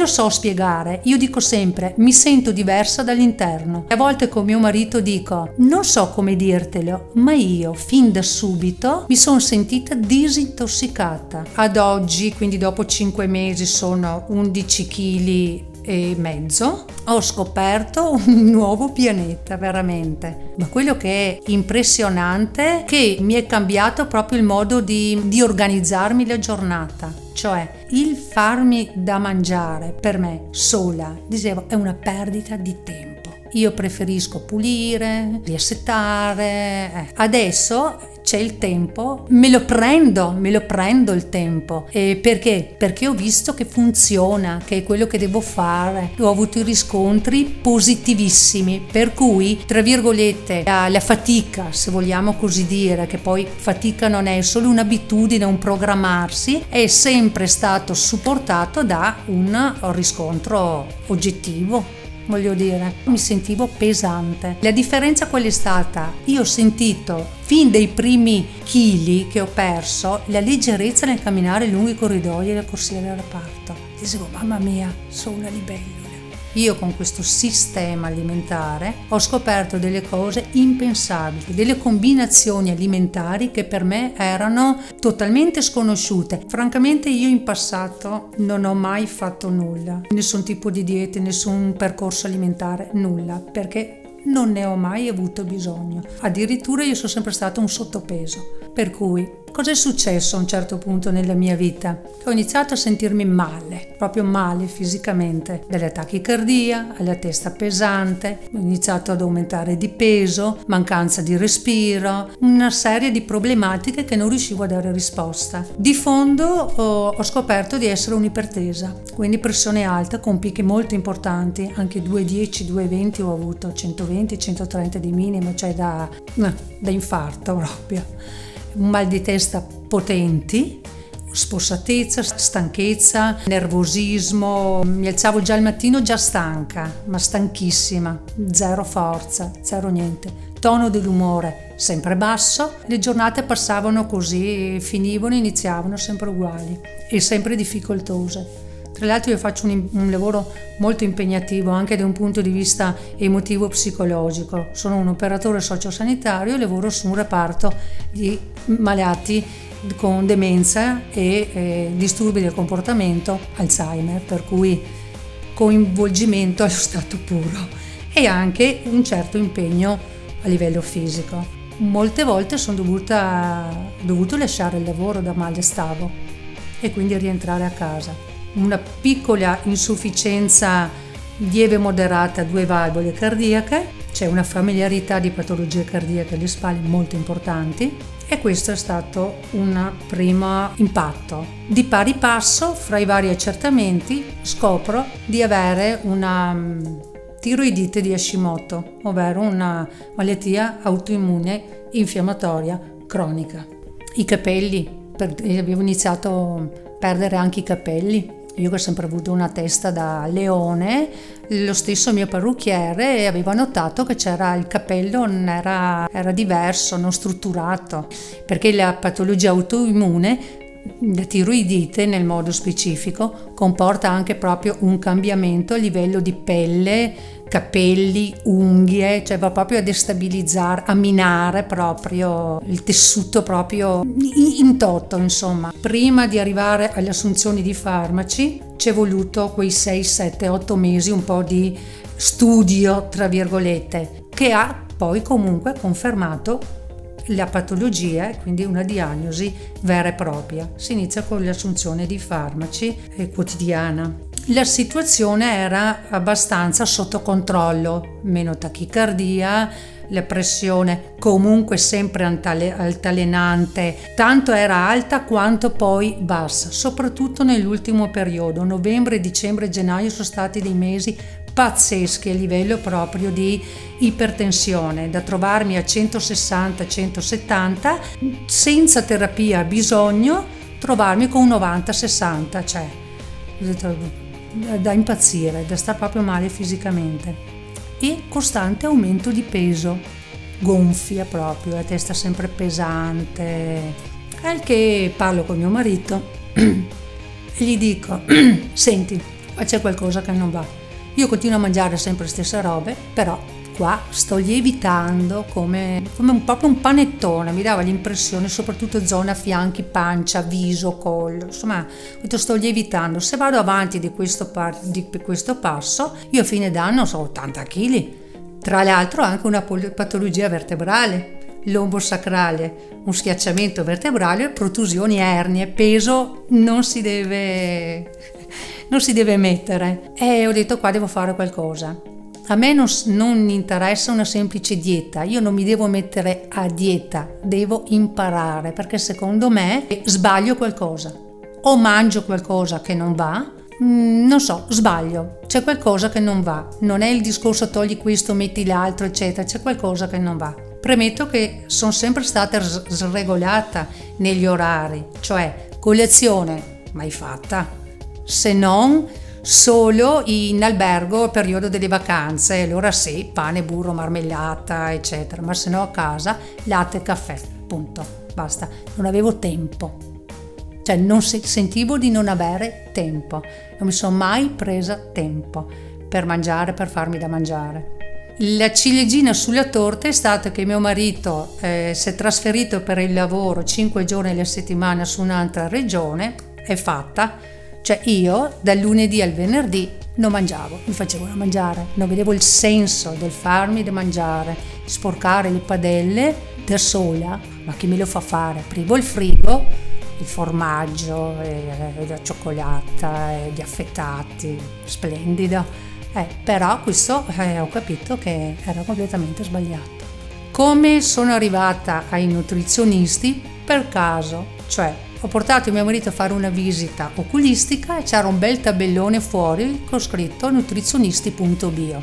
lo so spiegare, io dico sempre, mi sento diversa dall'interno. A volte con mio marito dico, non so come dirtelo, ma io fin da subito mi sono sentita disintossicata. Ad oggi, quindi dopo 5 mesi, sono 11 kg e mezzo, ho scoperto un nuovo pianeta veramente. Ma quello che è impressionante è che mi è cambiato proprio il modo di organizzarmi la giornata, cioè il farmi da mangiare per me sola, dicevo, è una perdita di tempo. Io preferisco pulire, riassettare. Adesso c'è il tempo, me lo prendo il tempo. E perché? Perché ho visto che funziona, che è quello che devo fare. Ho avuto i riscontri positivissimi, per cui, tra virgolette, la fatica, se vogliamo così dire, che poi fatica non è solo un'abitudine, un programmarsi, è sempre stato supportato da un riscontro oggettivo. Voglio dire, mi sentivo pesante. La differenza qual è stata? Io ho sentito fin dai primi chili che ho perso la leggerezza nel camminare lungo i corridoi e le corsie del reparto. Dicevo, mamma mia, sono una libellula. Io con questo sistema alimentare ho scoperto delle cose impensabili, delle combinazioni alimentari che per me erano totalmente sconosciute. Francamente io in passato non ho mai fatto nulla, nessun tipo di dieta, nessun percorso alimentare, nulla, perché non ne ho mai avuto bisogno. Addirittura io sono sempre stato un sottopeso. Per cui, cosa è successo a un certo punto nella mia vita? Ho iniziato a sentirmi male, proprio male fisicamente, dalle tachicardia, alla testa pesante, ho iniziato ad aumentare di peso, mancanza di respiro, una serie di problematiche che non riuscivo a dare risposta. Di fondo ho scoperto di essere un'ipertesa, quindi pressione alta con picchi molto importanti, anche 210, 220 ho avuto, 120, 130 di minimo, cioè da infarto proprio. Un mal di testa potenti, spossatezza, stanchezza, nervosismo. Mi alzavo già al mattino già stanca, ma stanchissima, zero forza, zero niente. Tono dell'umore sempre basso, le giornate passavano così, finivano, iniziavano sempre uguali e sempre difficoltose. Tra l'altro io faccio un lavoro molto impegnativo anche da un punto di vista emotivo-psicologico. Sono un operatore sociosanitario e lavoro su un reparto di malati con demenza e disturbi del comportamento, Alzheimer, per cui coinvolgimento allo stato puro e anche un certo impegno a livello fisico. Molte volte sono dovuto lasciare il lavoro da male stavo e quindi rientrare a casa. Una piccola insufficienza lieve moderata a 2 valvole cardiache, c'è una familiarità di patologie cardiache alle spalle molto importanti e questo è stato un primo impatto. Di pari passo, fra i vari accertamenti, scopro di avere una tiroidite di Hashimoto, ovvero una malattia autoimmune infiammatoria cronica. I capelli, avevo iniziato a perdere anche i capelli. Io che ho sempre avuto una testa da leone, lo stesso mio parrucchiere aveva notato che c'era il capello, era diverso, non strutturato, perché la patologia autoimmune, la tiroidite nel modo specifico, comporta anche proprio un cambiamento a livello di pelle, capelli, unghie, cioè va proprio a destabilizzare, a minare proprio il tessuto proprio in toto, insomma. Prima di arrivare alle assunzioni di farmaci ci è voluto quei 6, 7, 8 mesi un po' di studio, tra virgolette, che ha poi comunque confermato la patologia, quindi una diagnosi vera e propria. Si inizia con l'assunzione di farmaci quotidiana. La situazione era abbastanza sotto controllo, meno tachicardia, la pressione comunque sempre altalenante, tanto era alta quanto poi bassa, soprattutto nell'ultimo periodo. Novembre, dicembre e gennaio sono stati dei mesi pazzeschi a livello proprio di ipertensione, da trovarmi a 160-170 senza terapia a bisogno, trovarmi con un 90-60, cioè da impazzire, da star proprio male fisicamente, e costante aumento di peso, gonfia proprio, la testa sempre pesante, al che parlo con mio marito e gli dico: senti, ma c'è qualcosa che non va. Io continuo a mangiare sempre le stesse robe, però qua sto lievitando come proprio un panettone, mi dava l'impressione, soprattutto zona fianchi, pancia, viso, collo, insomma sto lievitando. Se vado avanti di questo passo, io a fine d'anno so 80 kg, tra l'altro anche una patologia vertebrale, lombo sacrale, un schiacciamento vertebrale, protusioni, ernie, peso non si deve mettere. E ho detto qua devo fare qualcosa. A me non interessa una semplice dieta, io non mi devo mettere a dieta, devo imparare, perché secondo me sbaglio qualcosa, o mangio qualcosa che non va, non so, sbaglio, c'è qualcosa che non va, non è il discorso togli questo, metti l'altro, eccetera, c'è qualcosa che non va. Premetto che sono sempre stata sregolata negli orari, cioè colazione mai fatta, se non solo in albergo periodo delle vacanze, allora sì, pane, burro, marmellata, eccetera, ma se no a casa latte e caffè, punto, basta. Non avevo tempo, cioè non sentivo di non avere tempo, non mi sono mai presa tempo per mangiare, per farmi da mangiare. La ciliegina sulla torta è stata che mio marito si è trasferito per il lavoro 5 giorni alla settimana su un'altra regione, è fatta. Cioè io dal lunedì al venerdì non mangiavo, mi facevo da mangiare, non vedevo il senso del farmi da mangiare, sporcare le padelle da sola, ma chi me lo fa fare? Aprivo il frigo, il formaggio, la cioccolata, gli affettati, splendido, però questo ho capito che era completamente sbagliato. Come sono arrivata ai nutrizionisti? Per caso, cioè ho portato mio marito a fare una visita oculistica e c'era un bel tabellone fuori con scritto nutrizionisti.bio.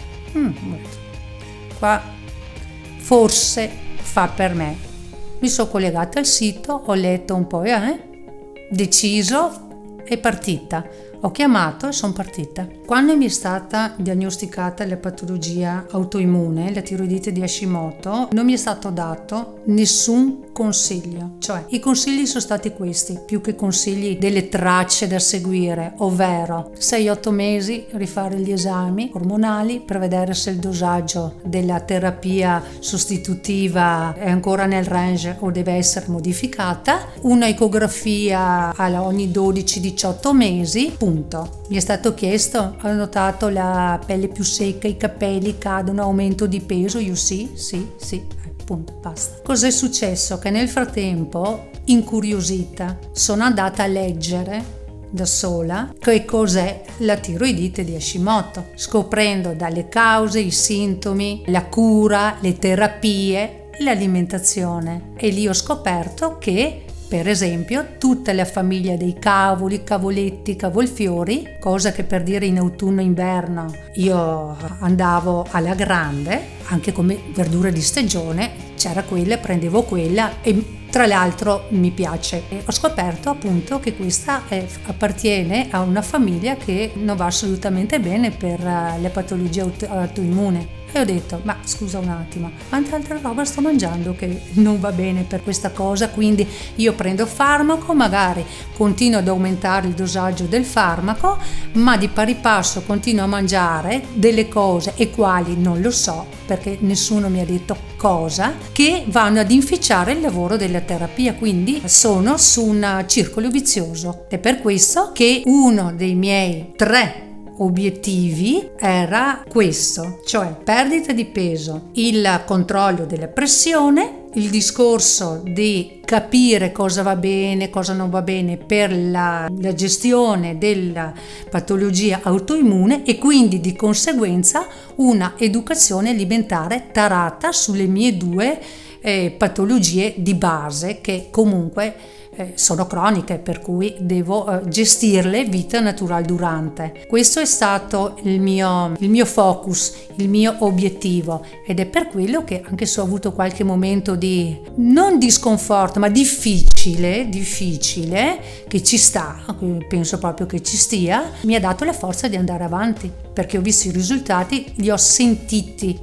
Qua forse fa per me. Mi sono collegata al sito, ho letto un po', deciso e partita. Ho chiamato e sono partita. Quando mi è stata diagnosticata la patologia autoimmune, la tiroidite di Hashimoto, non mi è stato dato nessun consiglio. Cioè, i consigli sono stati questi, più che consigli delle tracce da seguire, ovvero 6-8 mesi rifare gli esami ormonali per vedere se il dosaggio della terapia sostitutiva è ancora nel range o deve essere modificata, una ecografia ogni 12-18 mesi, punto. Mi è stato chiesto, ho notato la pelle più secca, i capelli cadono, aumento di peso, io sì, punto, basta. Cos'è successo? Che nel frattempo, incuriosita, sono andata a leggere da sola che cos'è la tiroidite di Hashimoto, scoprendo dalle cause, i sintomi, la cura, le terapie, l'alimentazione, e lì ho scoperto che per esempio tutta la famiglia dei cavoli, cavoletti, cavolfiori, cosa che per dire in autunno-inverno io andavo alla grande, anche come verdura di stagione, c'era quella, prendevo quella e tra l'altro mi piace. E ho scoperto appunto che questa appartiene a una famiglia che non va assolutamente bene per le patologie autoimmune. E ho detto, ma scusa un attimo, quanta altra roba sto mangiando che non va bene per questa cosa? Quindi io prendo farmaco, magari continuo ad aumentare il dosaggio del farmaco, ma di pari passo continuo a mangiare delle cose, e quali non lo so, perché nessuno mi ha detto cosa, che vanno ad inficiare il lavoro della terapia, quindi sono su un circolo vizioso. È per questo che uno dei miei 3 obiettivi era questo, cioè perdita di peso, il controllo della pressione, il discorso di capire cosa va bene, cosa non va bene per la gestione della patologia autoimmune, e quindi di conseguenza una educazione alimentare tarata sulle mie 2 patologie di base, che comunque sono croniche, per cui devo gestirle vita natural durante. Questo è stato il mio focus, il mio obiettivo, ed è per quello che, anche se ho avuto qualche momento di non di sconforto ma difficile, che ci sta, penso proprio che ci stia, mi ha dato la forza di andare avanti. perché ho visto i risultati, li ho sentiti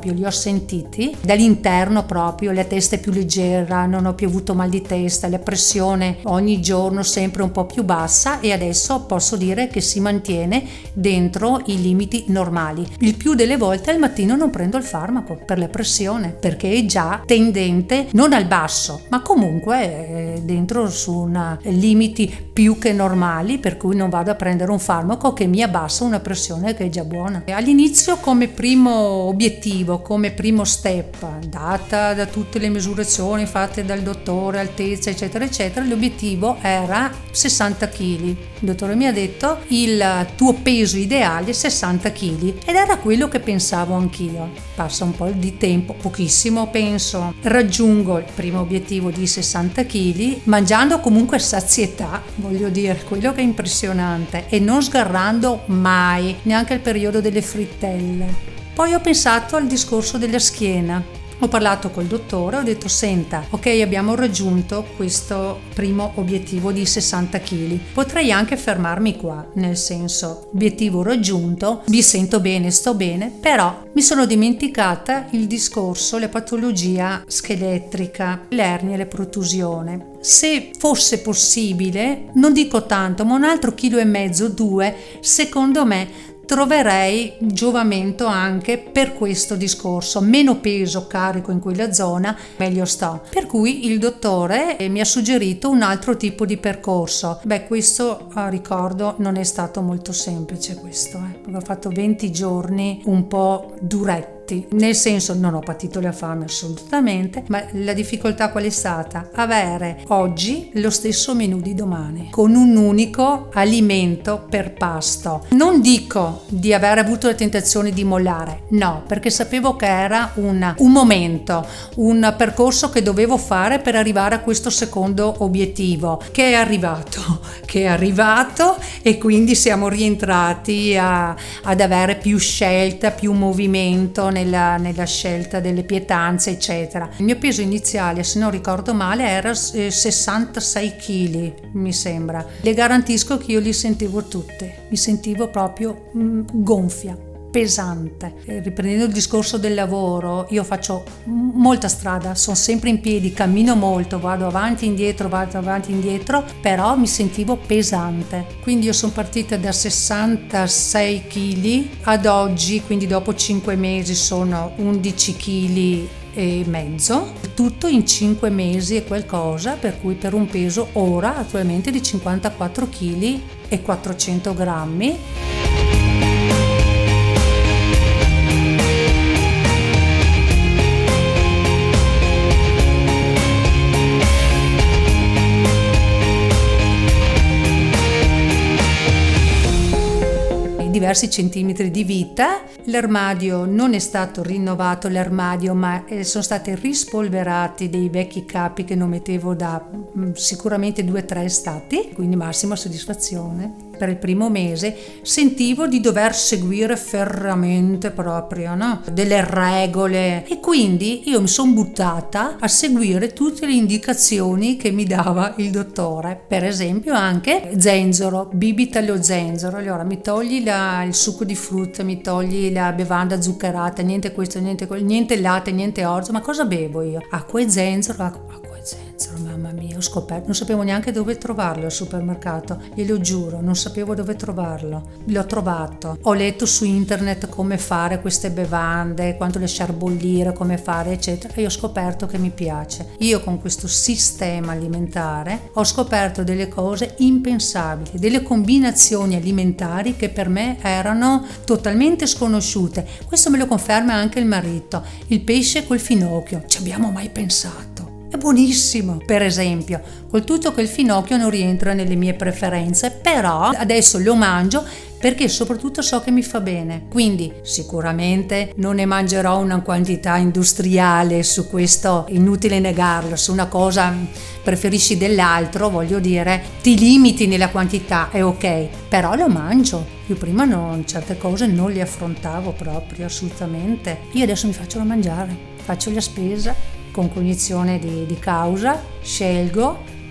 dall'interno proprio, la testa è più leggera, non ho più avuto mal di testa, la pressione ogni giorno sempre un po' più bassa e adesso posso dire che si mantiene dentro i limiti normali. Il più delle volte al mattino non prendo il farmaco per la pressione perché è già tendente non al basso ma comunque dentro su limiti più che normali, per cui non vado a prendere un farmaco che mi abbassa una pressione che è già buona. All'inizio, come primo obiettivo, come primo step, data da tutte le misurazioni fatte dal dottore, altezza eccetera eccetera, l'obiettivo era 60 kg. Il dottore mi ha detto il tuo peso ideale è 60 kg ed era quello che pensavo anch'io. Passa un po' di tempo, pochissimo penso, raggiungo il primo obiettivo di 60 kg mangiando comunque sazietà, voglio dire, quello che è impressionante, e non sgarrando mai, neanche al periodo delle frittelle. Poi ho pensato al discorso della schiena. Ho parlato col dottore, ho detto: senta, ok, abbiamo raggiunto questo primo obiettivo di 60 kg, potrei anche fermarmi qua, nel senso, obiettivo raggiunto, mi sento bene, sto bene, però mi sono dimenticata il discorso, la patologia scheletrica, l'ernia e la protusione. Se fosse possibile, non dico tanto, ma un altro chilo e mezzo, 2, secondo me troverei giovamento anche per questo discorso. Meno peso carico in quella zona, meglio sto. Per cui il dottore mi ha suggerito un altro tipo di percorso. Questo ricordo non è stato molto semplice perché ho fatto 20 giorni un po' duretti. Nel senso, non ho patito la fame assolutamente, ma la difficoltà qual è stata? Avere oggi lo stesso menù di domani con un unico alimento per pasto. Non dico di aver avuto la tentazione di mollare, no, perché sapevo che era un momento, un percorso che dovevo fare per arrivare a questo secondo obiettivo che è arrivato e quindi siamo rientrati ad avere più scelta, più movimento nella scelta delle pietanze eccetera. Il mio peso iniziale, se non ricordo male, era 66 kg mi sembra. Le garantisco che io li sentivo tutte, mi sentivo proprio gonfia, pesante. Riprendendo il discorso del lavoro, io faccio molta strada, sono sempre in piedi, cammino molto, vado avanti e indietro, però mi sentivo pesante. Quindi io sono partita da 66 kg ad oggi, quindi dopo 5 mesi sono 11 kg e mezzo, tutto in 5 mesi e qualcosa, per cui per un peso ora attualmente di 54 kg e 400 grammi. Diversi centimetri di vita. L'armadio non è stato rinnovato, ma sono stati rispolverati dei vecchi capi che non mettevo da sicuramente 2-3 estati, quindi massima soddisfazione. Per il primo mese sentivo di dover seguire ferramente proprio, delle regole, e quindi io mi sono buttata a seguire tutte le indicazioni che mi dava il dottore. Per esempio anche zenzero, bibita allo zenzero. Allora mi togli il succo di frutta, mi togli la bevanda zuccherata, niente questo, niente quello, niente latte, niente orzo. Ma cosa bevo io? Acqua e zenzero, mamma mia, ho scoperto, non sapevo neanche dove trovarlo al supermercato, glielo giuro, non sapevo dove trovarlo. L'ho trovato, ho letto su internet come fare queste bevande, quanto lasciar bollire, come fare eccetera, e ho scoperto che mi piace. Io con questo sistema alimentare ho scoperto delle cose impensabili, delle combinazioni alimentari che per me erano totalmente sconosciute. Questo me lo conferma anche il marito. Il pesce col finocchio, ci abbiamo mai pensato? È buonissimo, per esempio, col tutto che il finocchio non rientra nelle mie preferenze, però adesso lo mangio perché soprattutto so che mi fa bene. Quindi sicuramente non ne mangerò una quantità industriale, su questo inutile negarlo. Se una cosa preferisci dell'altro, voglio dire, ti limiti nella quantità, è ok, però lo mangio. Io prima certe cose non le affrontavo proprio, assolutamente. Io adesso mi faccio da mangiare, faccio la spesa con cognizione di causa, scelgo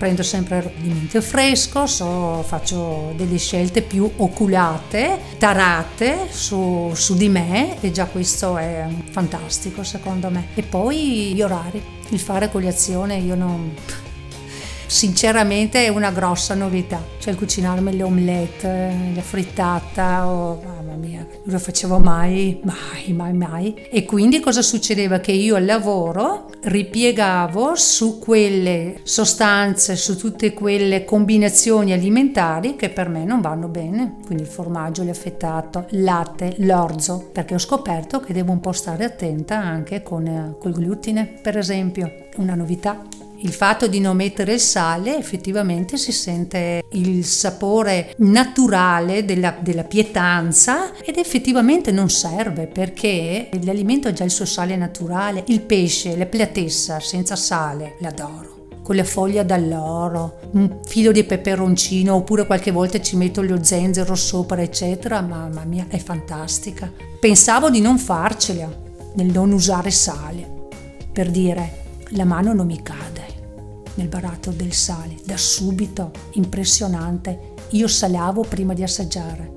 prendo sempre alimento fresco, faccio delle scelte più oculate, tarate su di me, e già questo è fantastico secondo me. E poi gli orari, il fare colazione, io non... Sinceramente è una grossa novità, cioè il cucinarmi le omelette, la frittata, mamma mia, non lo facevo mai. E quindi cosa succedeva? Che io al lavoro ripiegavo su quelle sostanze, su tutte quelle combinazioni alimentari che per me non vanno bene, quindi il formaggio, l'affettato, il latte, l'orzo, perché ho scoperto che devo un po' stare attenta anche col glutine, per esempio, una novità. Il fatto di non mettere il sale, effettivamente si sente il sapore naturale della pietanza, ed effettivamente non serve, perché l'alimento ha già il suo sale naturale. Il pesce, la platessa senza sale, l'adoro. Con la foglia d'alloro, un filo di peperoncino, oppure qualche volta ci metto lo zenzero sopra, eccetera, mamma mia, è fantastica. Pensavo di non farcela nel non usare sale, per dire, la mano non mi cade nel baratto del sale, da subito, impressionante. Io salavo prima di assaggiare.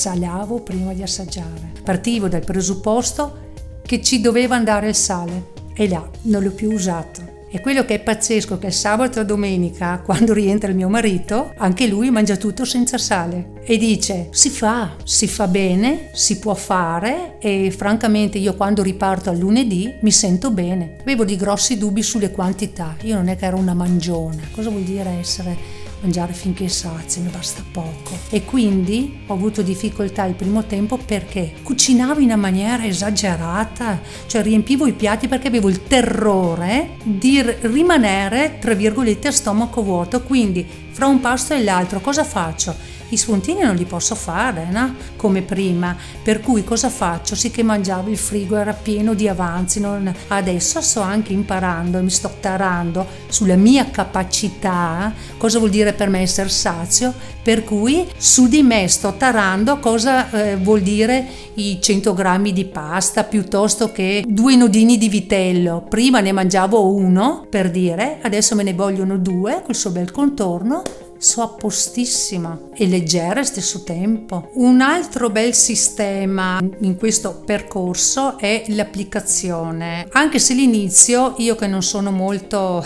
Partivo dal presupposto che ci doveva andare il sale, e là non l'ho più usato. E quello che è pazzesco è che il sabato e domenica, quando rientra il mio marito, anche lui mangia tutto senza sale e dice si fa bene, si può fare, e francamente io quando riparto al lunedì mi sento bene. Avevo dei grossi dubbi sulle quantità, io non è che ero una mangiona, cosa vuol dire mangiare finché sazio, mi basta poco, e quindi ho avuto difficoltà il primo tempo perché cucinavo in una maniera esagerata, cioè riempivo i piatti perché avevo il terrore di rimanere tra virgolette a stomaco vuoto, quindi fra un pasto e l'altro cosa faccio? I spuntini non li posso fare, no? Come prima, per cui cosa faccio? Sì che mangiavo, il frigo era pieno di avanzi, adesso sto anche imparando e mi sto tarando sulla mia capacità, cosa vuol dire per me essere sazio, per cui su di me sto tarando cosa vuol dire i 100 grammi di pasta piuttosto che 2 nodini di vitello. Prima ne mangiavo uno, per dire, adesso me ne vogliono 2 col suo bel contorno. So a postissima e leggera allo stesso tempo. Un altro bel sistema in questo percorso è l'applicazione, anche se l'inizio, io che non sono molto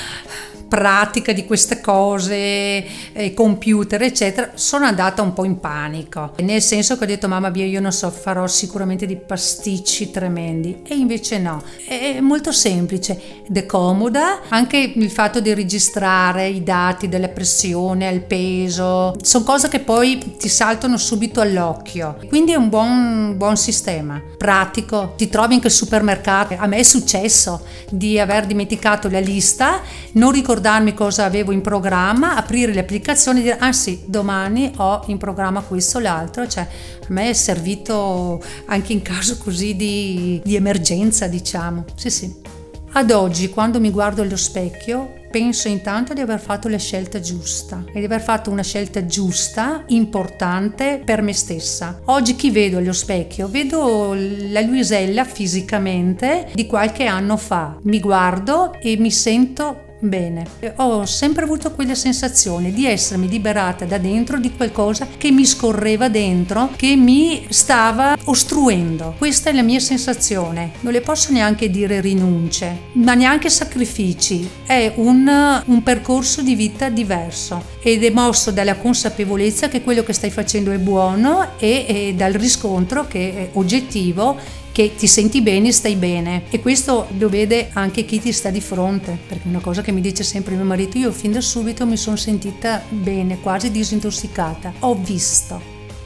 pratica di queste cose, computer eccetera, sono andata un po' in panico, nel senso che ho detto mamma mia, io non so, farò sicuramente dei pasticci tremendi, e invece no, è molto semplice ed è comoda. Anche il fatto di registrare i dati della pressione, il peso, sono cose che poi ti saltano subito all'occhio, quindi è un buon sistema, pratico. Ti trovi anche al supermercato. A me è successo di aver dimenticato la lista, non ricordarmi cosa avevo in programma, aprire le applicazioni e dire ah sì, domani ho in programma questo o l'altro. Cioè a me è servito anche in caso così di emergenza, diciamo. Sì. Ad oggi, quando mi guardo allo specchio, penso intanto di aver fatto la scelta giusta e di aver fatto una scelta giusta, importante per me stessa. Oggi chi vedo allo specchio? Vedo la Luisella fisicamente di qualche anno fa. Mi guardo e mi sento bene. Ho sempre avuto quella sensazione di essermi liberata da dentro di qualcosa che mi scorreva dentro, che mi stava ostruendo. Questa è la mia sensazione. Non le posso neanche dire rinunce, ma neanche sacrifici. È un percorso di vita diverso ed è mosso dalla consapevolezza che quello che stai facendo è buono e dal riscontro che è oggettivo, che ti senti bene, stai bene, e questo lo vede anche chi ti sta di fronte, perché una cosa che mi dice sempre mio marito: io fin da subito mi sono sentita bene, quasi disintossicata, ho visto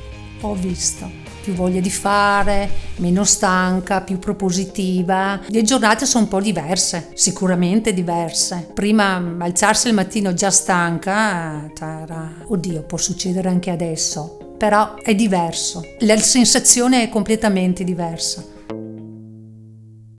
più voglia di fare, meno stanca, più propositiva. Le giornate sono un po' diverse, sicuramente diverse. Prima alzarsi al mattino già stanca, oddio, può succedere anche adesso, però è diverso, la sensazione è completamente diversa.